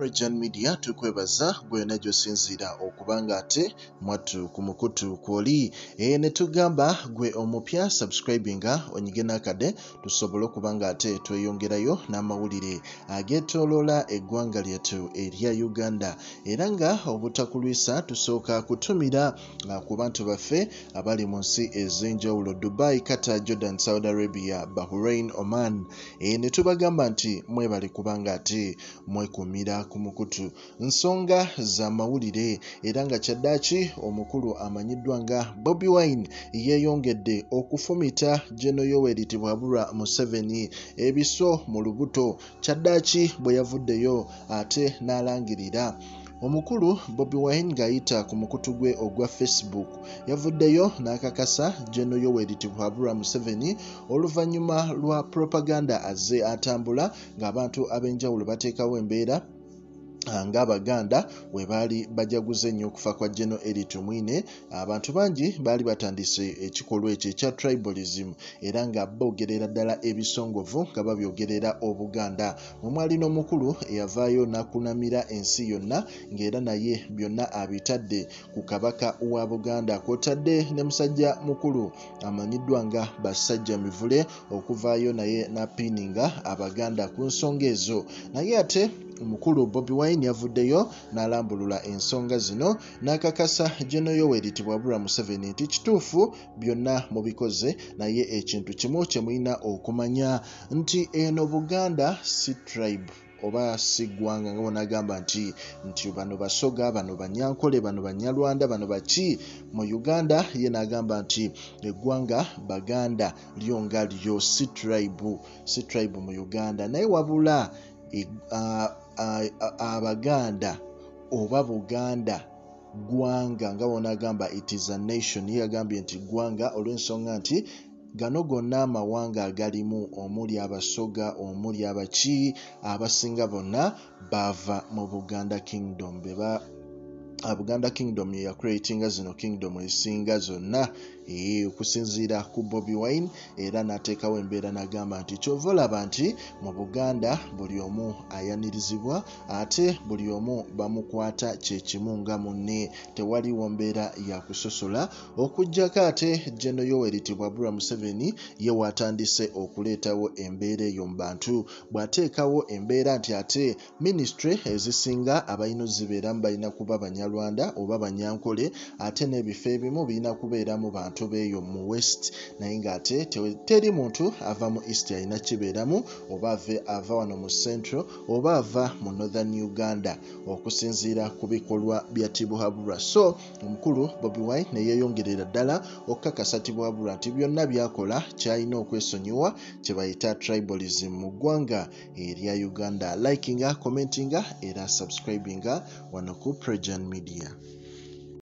PROJOURN media tukwebaza gwena gyosinzira okubanga ate mwattu ku mukutu kwoli ne tugamba gwe omupya subscribinga onyige nakade tusobole okubanga ate tweyongerayo n'amawulire ageetooloola eggwanga lyettu erya Uganda era nga obutakulwisa tusooka kutumira ku bantu baffe abali mu nsi ez'enjawulo Dubai, Qatar, Jordan, Saudi Arabia, Bahrain, Oman ne tubagamba nti mwebale kubanga ate mwekumira ku mukutu nsonga za mawulire era nga kyaddaaki omukulu amanyiddwa nga Bobi Wine yeeyongedde okufumita Gen. Yoweri Museveni Ebiso Mulubuto kyaddaaki bwe yavuddeyo ate n'alangirira omukulu Bobi Wine ng'ayita ku mukutu gwe ogwa Facebook yavuddeyo n'akakasa Gen. Yoweri Museveni oluvannyuma lwa propaganda azze atambula ng'abantu ab'enjawulo bateekawo embeera ng'Abaganda we baali bajaguze ennyo okufa kwa Gen. Mwine abantu bangi baali batandise ekikolwa ekyo ekya tribalism era nga boogerera ddala ebisongovu nga babyogerera Obuganda mwe mwali n'omukulu eyavaayo n'akunamira ensi yonna ng'era naye byonna abitadde ku kabaka wa Buganda kw'otadde ne musajja mukulu amanyiddwa nga Basajja Mivule okuvaayo naye n'apiininga Abaganda ku nsonga ezo naye ate omukulu Bobi Wine yavuddeyo n'alambulula ensonga zino n'akakasa Gen. Yoweri Museveni nti kituufu byonna mubikoze naye ekintu kimu kye mulina okumanya nti eno Buganda si tribe oba si ggwanga nga bonagamba nti bano Basoga, bano Banyankole, bano Banyalwanda, bano baki mu Uganda ye n'agamba nti eggwanga Baganda lyo nga lyo si tribe mu Uganda naye wabula Abaganda oba Buganda ggwanga nga bonagamba it is a nation ye yagambye nti ggwanga olw'ensonga nti gano gonna amawanga agalimu omuli Abasoga omuli abaki abasinga bonna bava mu Buganda Kingdom Buganda Kingdom ya creatinga zino kingdom esinga zonna okusinziira ku Bobi Wine era n'ateekawo embeera n'agamba nti kyova olaba nti mu Buganda buli omu ayanirizibwa ate buli omu bamukwata kyekimu nga munne tewaliwo mbeera ya kusosola okuggyako ate Gen. Yoweri Museveni ye watandise okuleetawo embeera eyo mu bantu bw'ateekawo embeera nti ate ministry ezisinga abalina zibeeramu balina kuba Banyarwanda oba Banyankole ate n'ebifo ebimu birina kubeeramu bantu beeyo mu West naye ng'ate teri muntu ava mu East alina kibeeramu oba ava wano mu Central oba ava mu Northern Uganda okusinziira ku bikolwa bya Tibuhaburwa so omukulu Bobi Wine ne yeeyongerera ddala okukakasa Tibuhaburwa nti byonna byakola kyalina okwesonyiwa kye bayita tribalism mu ggwanga erya Uganda likinga commentinga era subscribinga wano ku PROJOURN media.